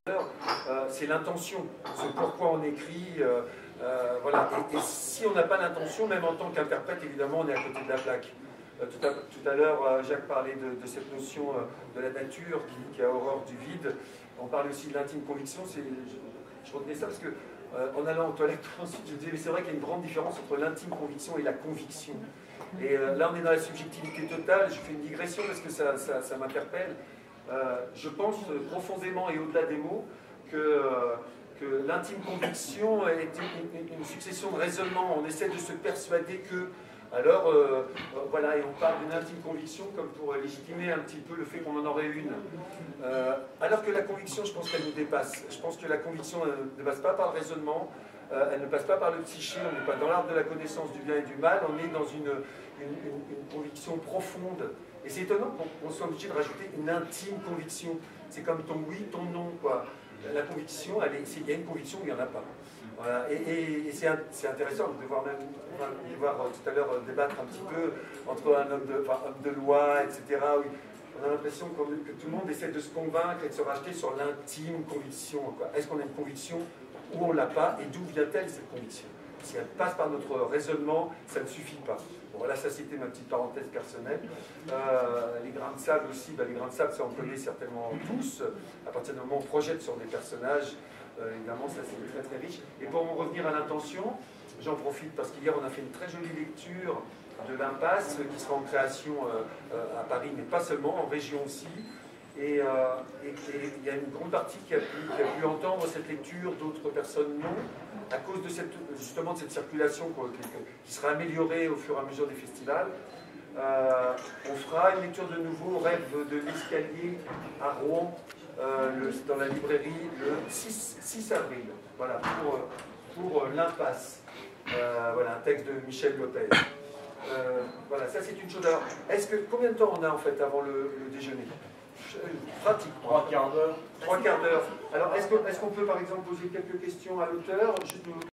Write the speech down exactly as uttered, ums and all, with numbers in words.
Euh, c'est l'intention, c'est pourquoi on écrit, euh, euh, voilà. Et, et si on n'a pas l'intention, même en tant qu'interprète, évidemment, on est à côté de la plaque. Euh, tout à, tout à l'heure, euh, Jacques parlait de, de cette notion euh, de la nature qui, qui a horreur du vide. On parlait aussi de l'intime conviction. Je, je retenais ça parce que, euh, en allant aux toilettes, ensuite, je disais, mais c'est vrai qu'il y a une grande différence entre l'intime conviction et la conviction. Et euh, là, on est dans la subjectivité totale. Je fais une digression parce que ça, ça, ça m'interpelle. Euh, je pense profondément et au-delà des mots que, euh, que l'intime conviction est une, une, une succession de raisonnements. On essaie de se persuader que... Alors, euh, euh, voilà, et on parle d'une intime conviction comme pour légitimer un petit peu le fait qu'on en aurait une. Euh, alors que la conviction, je pense qu'elle nous dépasse. Je pense que la conviction elle ne passe pas par le raisonnement, euh, elle ne passe pas par le psyché, on n'est pas dans l'art de la connaissance du bien et du mal, on est dans une, une, une, une conviction profonde. Et c'est étonnant qu'on soit obligé de rajouter une intime conviction. C'est comme ton oui, ton non, quoi. La conviction, elle est, il y a une conviction ou il n'y en a pas. Voilà. Et, et, et c'est intéressant de voir, même, de voir tout à l'heure débattre un petit peu entre un homme de, enfin, homme de loi, et cetera. Oui. On a l'impression que tout le monde essaie de se convaincre et de se racheter sur l'intime conviction. Est-ce qu'on a une conviction ou on ne l'a pas? Et d'où vient-elle cette conviction? Si elle passe par notre raisonnement, ça ne suffit pas. Bon, voilà, ça c'était ma petite parenthèse personnelle. Euh, les grains de sable aussi, bah, les grains de sable, ça on connaît certainement tous. À partir du moment où on projette sur des personnages, euh, évidemment, ça c'est très très riche. Et pour en revenir à l'intention, j'en profite parce qu'hier on a fait une très jolie lecture de l'Impasse qui sera en création euh, euh, à Paris, mais pas seulement, en région aussi. Et, euh, et, et il y a une grande partie qui a pu, qui a pu entendre cette lecture, d'autres personnes non, à cause de cette, justement de cette circulation qui, qui sera améliorée au fur et à mesure des festivals. Euh, on fera une lecture de nouveau, Rêve de l'escalier à Rouen, euh, le, dans la librairie, le six avril, voilà, pour, pour l'Impasse. Euh, voilà, un texte de Michel Lopez. Euh, voilà, ça c'est une chose. Alors, est-ce que, combien de temps on a en fait avant le, le déjeuner? Pratique. Trois quarts d'heure. Trois quarts d'heure. Alors, est-ce qu'on est-ce qu'on peut par exemple poser quelques questions à l'auteur?